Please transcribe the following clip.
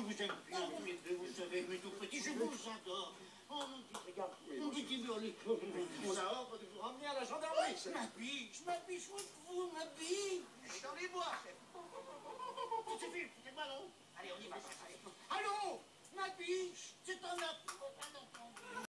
vous aime bien, tous les deux, vous savez, mes tout petits, je vous adore. Oh, mon petit, regarde, mon petit burli. On a ordre de vous ramener à la gendarmerie, chef. Ma biche, vous, ma biche. Dans les bois, chef. C'est suffit, c'est pas long. Allez, on y va, chef. Allô, ma biche, c'est un appel.